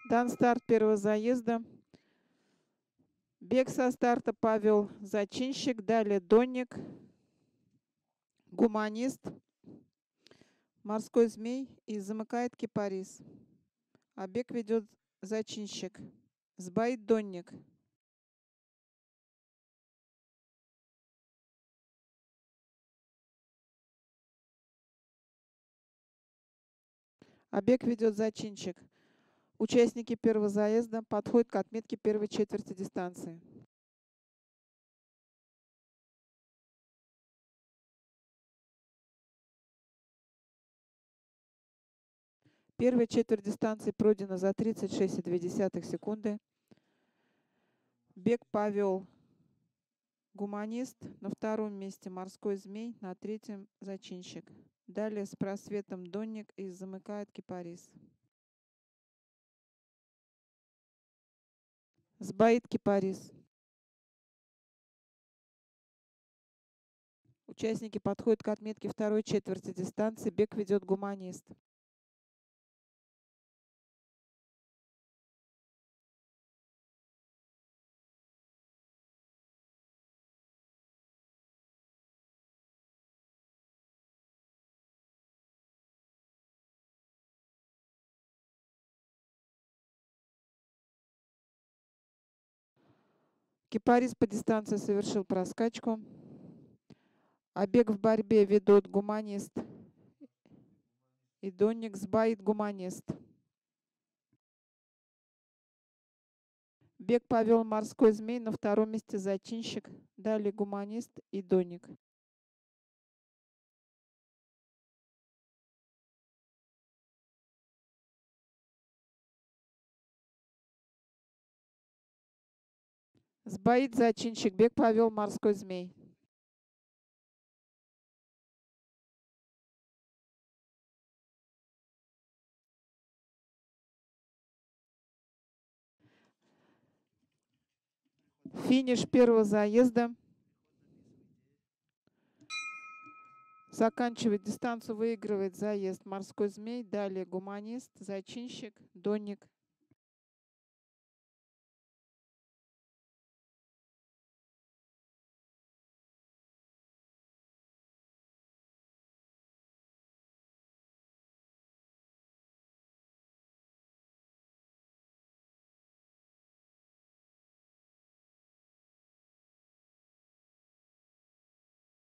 Дан старт первого заезда. Бег со старта Павел Зачинщик, далее Донник, Гуманист, Морской Змей и замыкает Кипарис. А бег ведет Зачинщик. Сбоит Донник. А бег ведет Зачинщик. Участники первого заезда подходят к отметке первой четверти дистанции. Первая четверть дистанции пройдена за 36,2 секунды. Бег повел Гуманист, на втором месте Морской Змей, на третьем Зачинщик. Далее с просветом Донник и замыкает Кипарис. Сбоит Кипарис. Участники подходят к отметке второй четверти дистанции. Бег ведет Гуманист. Кипарис по дистанции совершил проскачку. А бег в борьбе ведут Гуманист и Донник. Сбоит Гуманист. Бег повел Морской Змей, на втором месте Зачинщик. Далее Гуманист и Донник. Сбоит Зачинщик. Бег повел Морской Змей. Финиш первого заезда. Заканчивает дистанцию, выигрывает заезд Морской Змей. Далее Гуманист, Зачинщик, Донник,